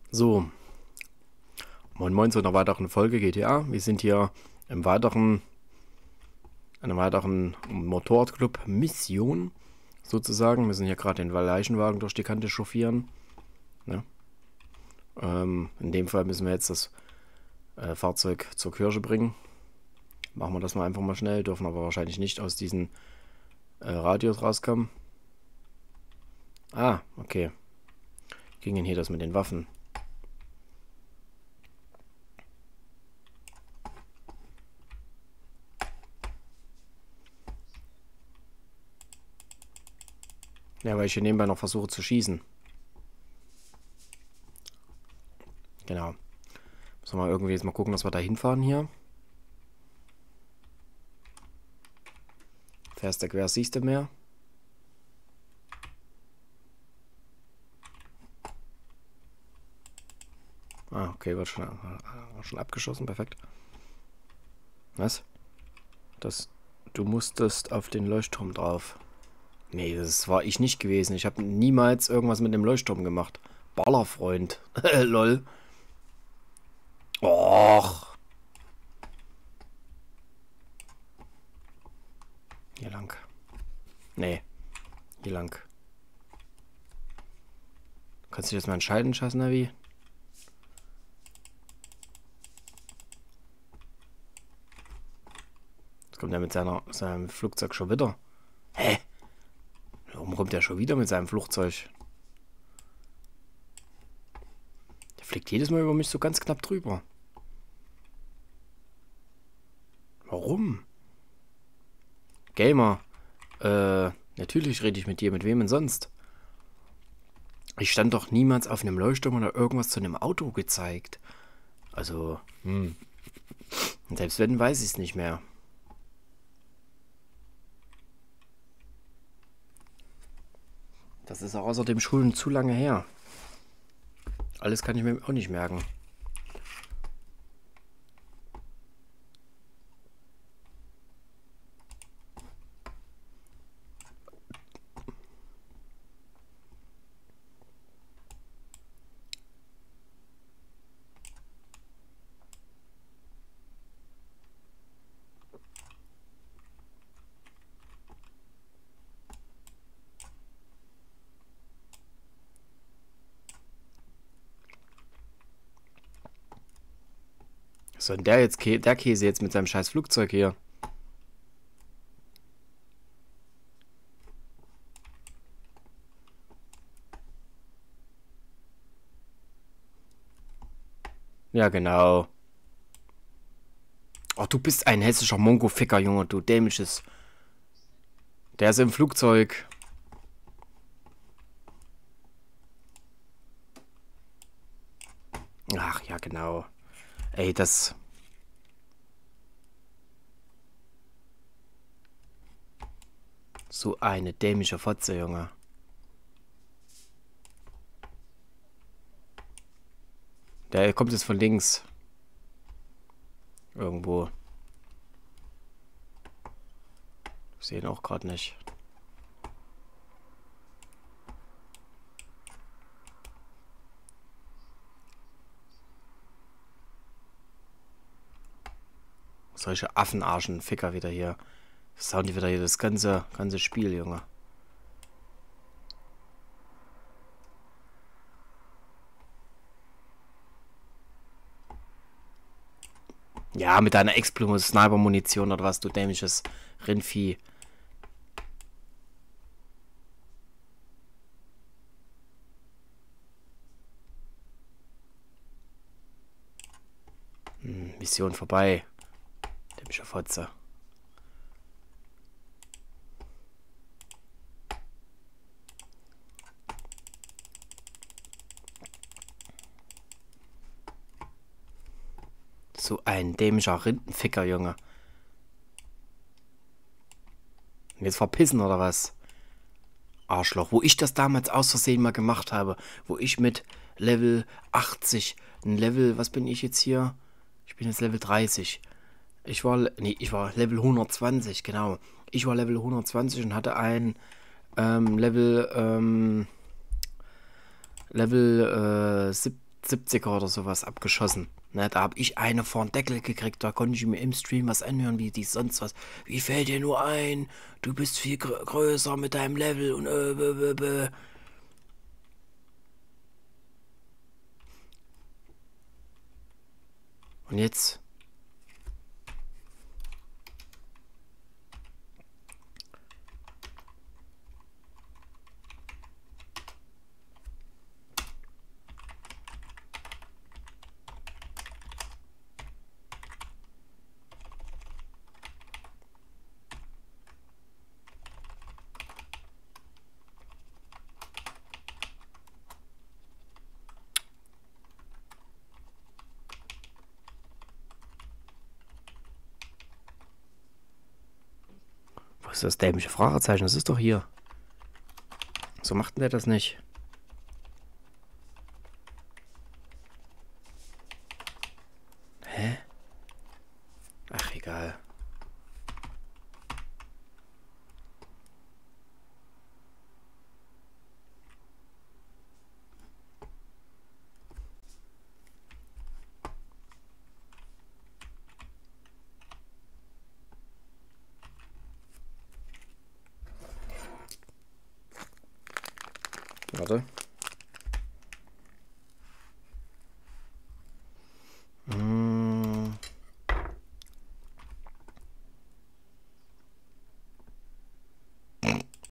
So, moin moin zu einer weiteren Folge GTA. Wir sind hier einer weiteren Motorradclub-Mission sozusagen. Wir sind hier gerade den Leichenwagen durch die Kante chauffieren. Ne? In dem Fall müssen wir jetzt das Fahrzeug zur Kirche bringen. Machen wir das mal einfach mal schnell, dürfen aber wahrscheinlich nicht aus diesen Radios rauskommen. Ah, okay. Ging denn hier das mit den Waffen? Ja, weil ich hier nebenbei noch versuche zu schießen. Genau. Müssen wir mal irgendwie jetzt mal gucken, dass wir da hinfahren hier. Fährst du quer, siehst du mehr. Ah, okay, wird schon abgeschossen, perfekt. Was? Du musstest auf den Leuchtturm drauf. Nee, das war ich nicht gewesen. Ich habe niemals irgendwas mit dem Leuchtturm gemacht. Ballerfreund. Lol. Och. Hier lang. Nee. Hier lang. Kannst du dich jetzt mal entscheiden, Scheiß-Navi? Jetzt kommt er mit seinem Flugzeug schon wieder. Hä? Warum kommt er schon wieder mit seinem Flugzeug? Der fliegt jedes Mal über mich so ganz knapp drüber. Warum? Gamer. Natürlich rede ich mit dir. Mit wem denn sonst? Ich stand doch niemals auf einem Leuchtturm oder irgendwas zu einem Auto gezeigt. Also, Und selbst wenn, weiß ich es nicht mehr. Das ist auch außerdem schon zu lange her. Alles kann ich mir auch nicht merken. Was soll denn der Käse jetzt mit seinem scheiß Flugzeug hier? Ja, genau. Oh, du bist ein hessischer Mongo-Ficker, Junge, du dämliches. Der ist im Flugzeug. Ach, ja, genau. Ey, das... So eine dämliche Fotze, Junge. Der kommt jetzt von links. Irgendwo. Ich sehe ihn auch gerade nicht. Solche Affenarschen, Ficker wieder hier. Sauen die wieder hier das ganze Spiel, Junge. Ja, mit deiner Explosion-Sniper-Munition oder was, du dämliches Rindvieh. Mission vorbei. Dämliche Fotze. So ein dämlicher Rindenficker, Junge. Und jetzt verpissen oder was? Arschloch. Wo ich das damals aus Versehen mal gemacht habe. Wo ich mit Level 80, was bin ich jetzt hier? Ich bin jetzt Level 30. Ich war Level 120, genau. Ich war Level 120 und hatte ein Level 17 170er oder sowas abgeschossen. Ne, da habe ich eine vor den Deckel gekriegt, da konnte ich mir im Stream was anhören, wie die sonst was. Wie fällt dir nur ein? Du bist viel größer mit deinem Level und Und jetzt. Wo ist das dämliche Fragezeichen? Das ist doch hier. So macht denn der das nicht? Hä? Ach, egal. Warte.